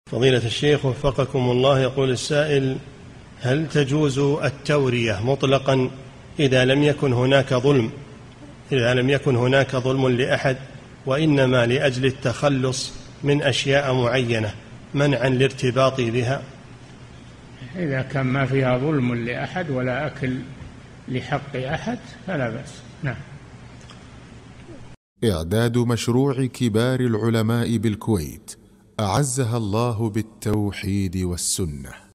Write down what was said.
فضيلة الشيخ وفقكم الله، يقول السائل: هل تجوز التورية مطلقا إذا لم يكن هناك ظلم لأحد، وإنما لأجل التخلص من أشياء معينة منعا لارتباط بها؟ إذا كان ما فيها ظلم لأحد ولا أكل لحق أحد فلا بأس. نعم. إعداد مشروع كبار العلماء بالكويت أعزها الله بالتوحيد والسنة.